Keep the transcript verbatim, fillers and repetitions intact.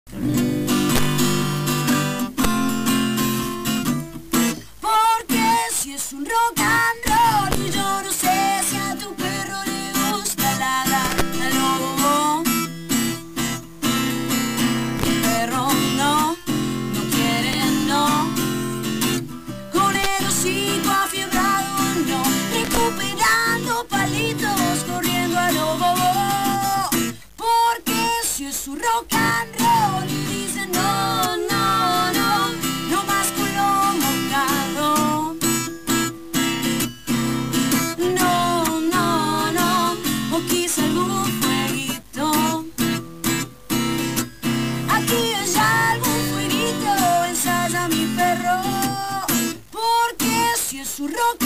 Porque si es un rock and roll, yo no sé si a tu perro le gusta ladrar al lobo. Mi perro no, no quiere, no. Con el hocico afiebrado, no. Recuperando palitos, corriendo al lobo. Porque si es un rock and roll y dice no, no, no, no más culo mojado. No, no, no, o quizá algún fueguito. Aquí hay algún fueguito, ensaya mi perro. Porque si es un rock